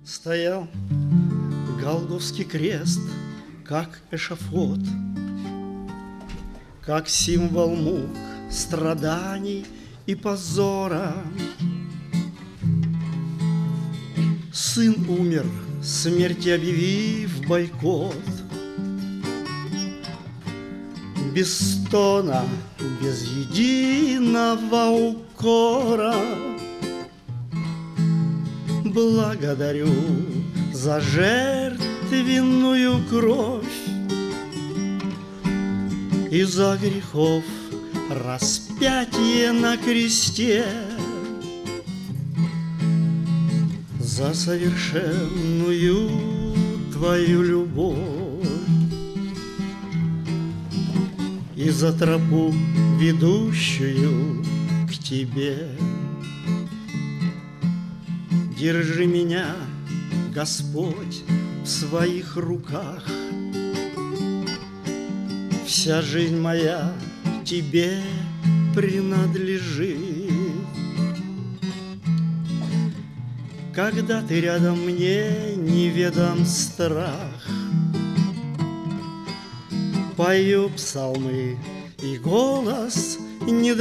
Стоял Голгофский крест, как эшафот, как символ мук, страданий и позора. Сын умер, смерти объявив бойкот. Без стона, без единого укора. Благодарю за жертвенную кровь и за грехов распятие на кресте, за совершенную твою любовь и за тропу, ведущую к тебе. Держи меня, Господь, в своих руках. Вся жизнь моя тебе принадлежит. Когда ты рядом, мне неведом страх. Пою псалмы, и голос не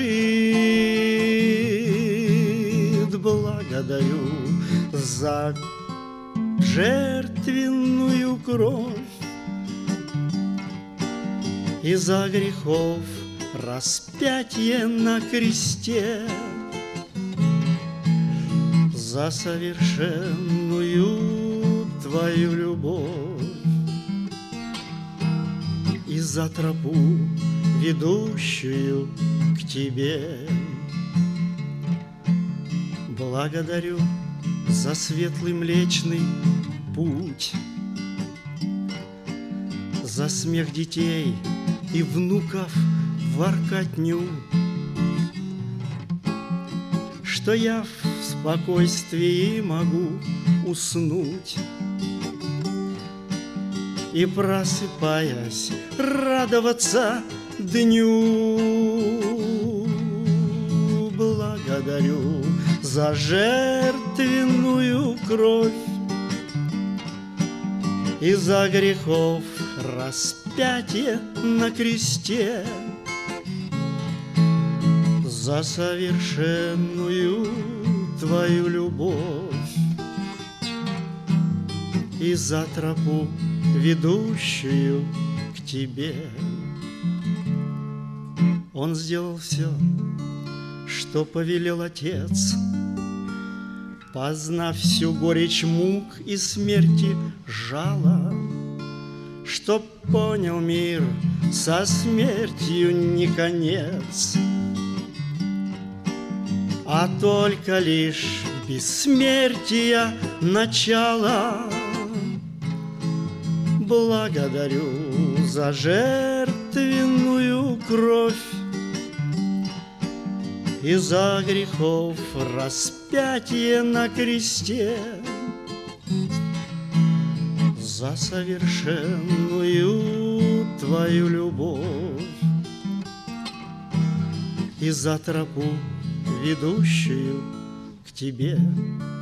дрожит. Благодарю за жертвенную кровь и за грехов распятие на кресте, за совершенную твою любовь и за тропу, ведущую к тебе. Благодарю за светлый млечный путь, за смех детей и внуков воркотню, что я в спокойствии могу уснуть и, просыпаясь, радоваться дню. Благодарю за жертвенную кровь и за грехов распятие на кресте, за совершенную твою любовь и за тропу, ведущую к тебе. Он сделал все, что повелел Отец, познав всю горечь мук и смерти жала, чтоб понял мир, со смертью не конец, а только лишь бессмертия начало. Благодарю за жертвенную кровь и за грехов распятие на кресте, за совершенную твою любовь и за тропу, ведущую к тебе.